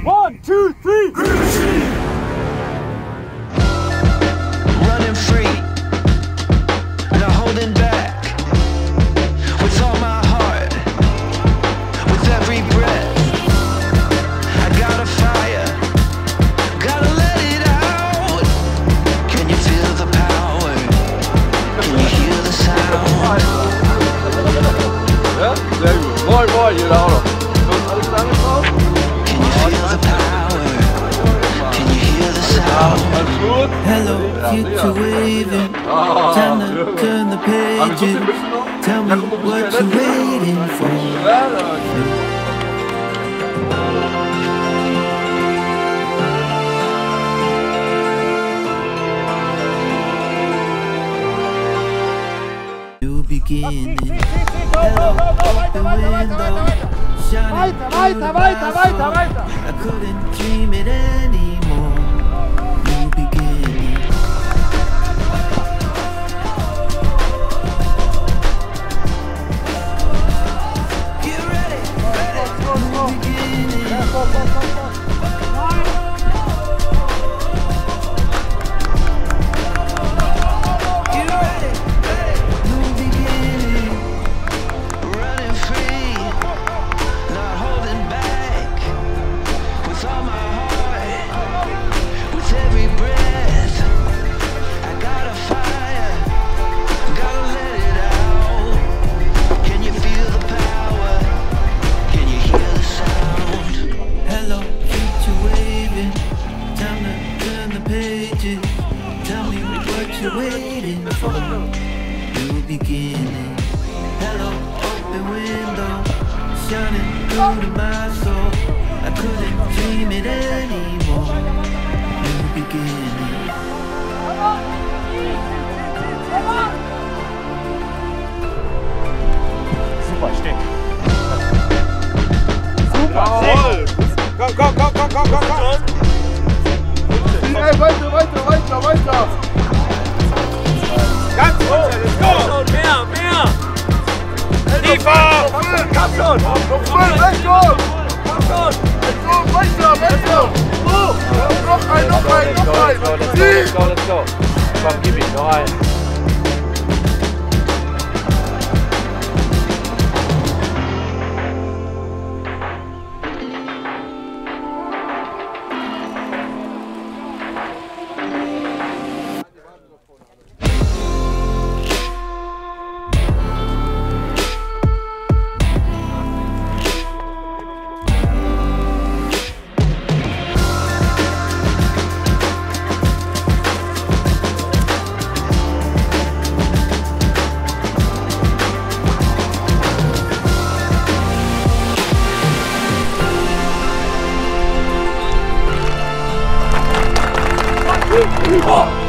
1, 2, 3. Running free, not holding back. With all my heart, with every breath. I got a fire, gotta let it out. Can you feel the power? Can you hear the sound? Ja, sehr gut. Moin, moin, jeder auch noch. Alles damit drauf? Can you feel the power? Can you hear the sound? Alles gut? Hello, future waving. Time to turn the pages. Tell me what you're waiting for. New beginning. Hello, open window. Weiter, weiter, weiter, weiter. I couldn't dream it anymore. New beginning. Get ready, new beginning. Get ready, new beginning. Running free, not holding back. With all my heart, with every breath. I got a fire, gotta let it out. Can you feel the power? Can you hear the sound? Hello, future waving. Time to turn the pages. Tell me what you're waiting for. New beginning. Hello, open window. Shining through to my soul. I couldn't dream it anymore. New beginning. Super, stehen. Super, stehen. Komm, komm, komm, komm, komm, komm, komm. Ey, weiter, weiter, weiter, weiter. Ganz runter, let's go. Mehr, mehr. Tiefer. Komm schon. Let's go. Komm schon. Let's go, weiter, weiter. Noch ein, noch ein, noch ein. Let's go, let's go. Komm, gib ihn, noch ein. Oh!